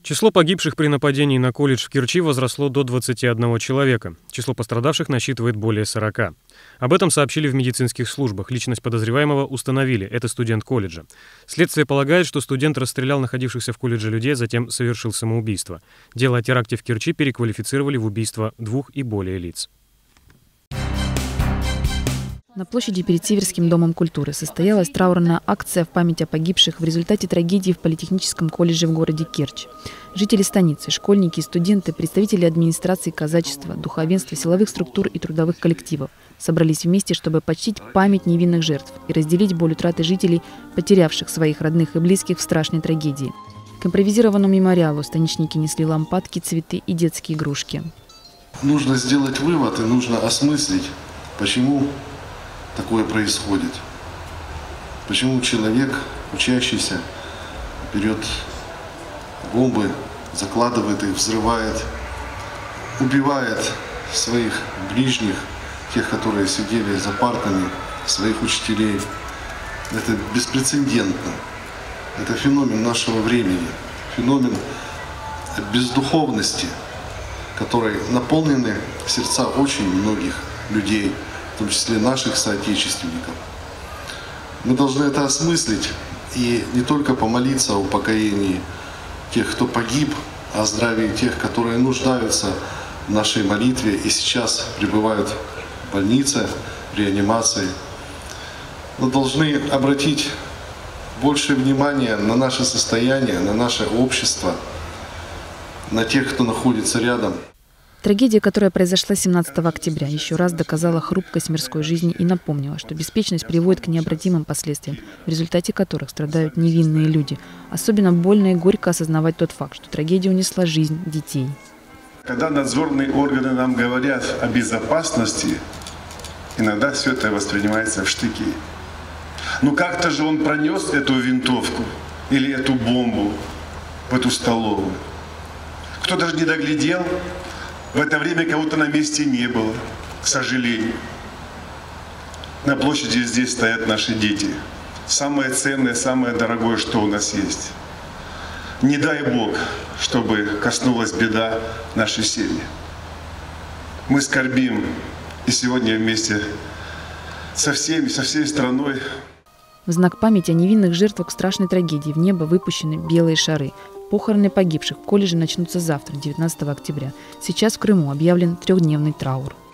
Число погибших при нападении на колледж в Керчи возросло до 21 человека. Число пострадавших насчитывает более 40. Об этом сообщили в медицинских службах. Личность подозреваемого установили. Это студент колледжа. Следствие полагает, что студент расстрелял находившихся в колледже людей, а затем совершил самоубийство. Дело о теракте в Керчи переквалифицировали в убийство 2 и более лиц. На площади перед Северским домом культуры состоялась траурная акция в память о погибших в результате трагедии в Политехническом колледже в городе Керчь. Жители станицы, школьники, студенты, представители администрации казачества, духовенства, силовых структур и трудовых коллективов собрались вместе, чтобы почтить память невинных жертв и разделить боль утраты жителей, потерявших своих родных и близких в страшной трагедии. К импровизированному мемориалу станичники несли лампадки, цветы и детские игрушки. Нужно сделать вывод и нужно осмыслить, почему такое происходит. Почему человек, учащийся, берет бомбы, закладывает их, взрывает, убивает своих ближних, тех, которые сидели за партами, своих учителей. Это беспрецедентно. Это феномен нашего времени, феномен бездуховности, которой наполнены сердца очень многих людей, в том числе наших соотечественников. Мы должны это осмыслить и не только помолиться о упокоении тех, кто погиб, а о здравии тех, которые нуждаются в нашей молитве и сейчас пребывают в больнице, в реанимации. Мы должны обратить больше внимания на наше состояние, на наше общество, на тех, кто находится рядом. Трагедия, которая произошла 17 октября, еще раз доказала хрупкость мирской жизни и напомнила, что беспечность приводит к необратимым последствиям, в результате которых страдают невинные люди. Особенно больно и горько осознавать тот факт, что трагедия унесла жизнь детей. Когда надзорные органы нам говорят о безопасности, иногда все это воспринимается в штыки. Но как-то же он пронес эту винтовку или эту бомбу в эту столовую. Кто-то же не доглядел. В это время кого-то на месте не было, к сожалению. На площади здесь стоят наши дети. Самое ценное, самое дорогое, что у нас есть. Не дай Бог, чтобы коснулась беда нашей семьи. Мы скорбим и сегодня вместе со всеми, со всей страной. В знак памяти о невинных жертвах страшной трагедии в небо выпущены белые шары. Похороны погибших в колледже начнутся завтра, 19 октября. Сейчас в Крыму объявлен 3-дневный траур.